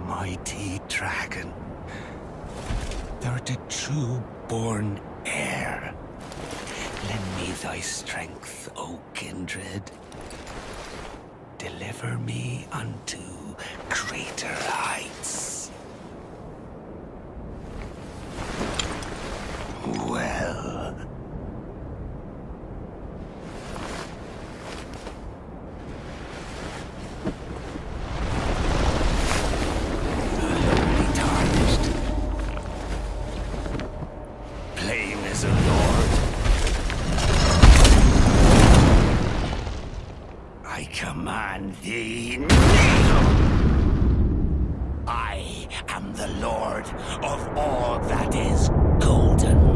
mighty dragon. Thou art a true-born heir. Lend me thy strength, O kindred. Deliver me unto greater heights. Well. Lonely tarnished. Plain as a lord. I command thee, kneel! I am the lord of all that is golden.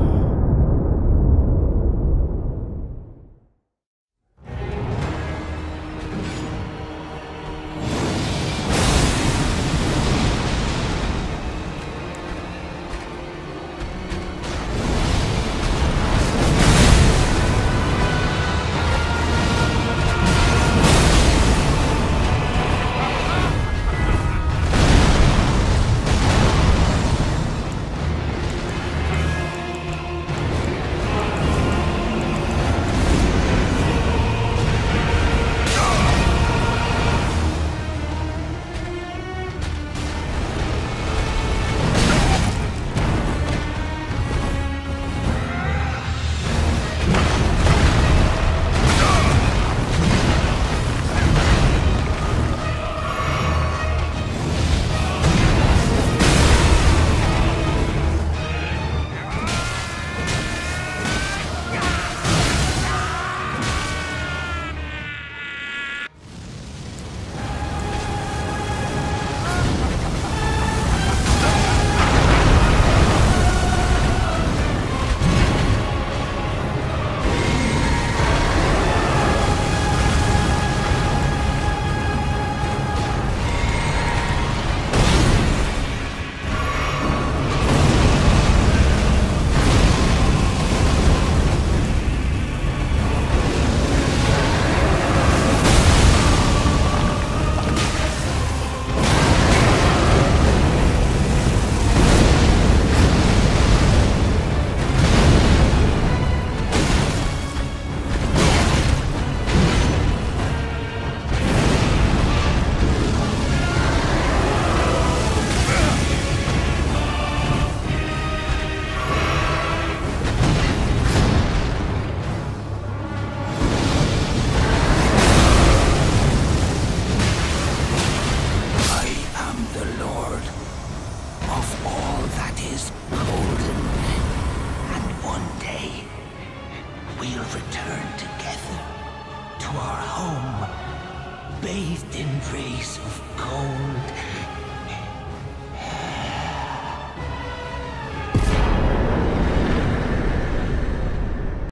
We'll return together to our home, bathed in rays of gold